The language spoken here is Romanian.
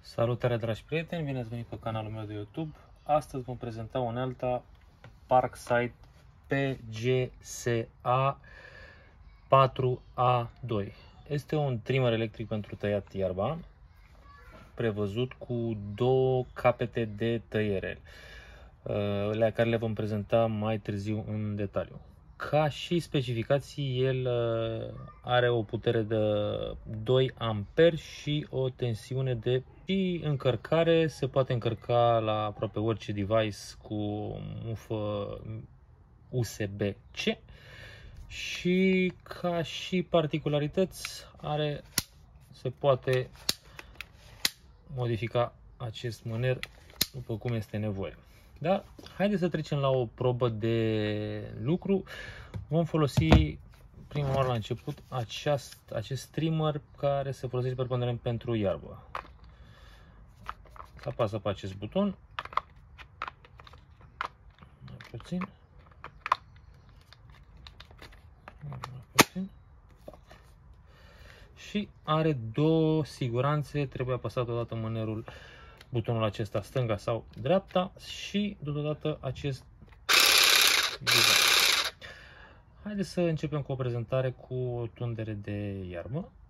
Salutare, dragi prieteni, bine ați venit pe canalul meu de YouTube. Astăzi vom prezenta unealta Parkside PGSA 4A2. Este un trimmer electric pentru tăiat iarba, prevăzut cu două capete de tăiere, la care le vom prezenta mai târziu în detaliu. Ca și specificații, el are o putere de 2 amperi și o tensiune de încărcare. Se poate încărca la aproape orice device cu mufă USB-C. Și ca și particularități, se poate modifica acest mâner după cum este nevoie. Da? Haideți să trecem la o probă de lucru. Vom folosi prima oară la început acest trimmer care se folosește preponderent pentru iarbă. Apasă pe acest buton. Mai puțin. Și are două siguranțe. Trebuie apăsat odată mânerul, butonul acesta stânga sau dreapta, și totodată acest buton. Haideți să începem cu o prezentare cu o tundere de iarbă.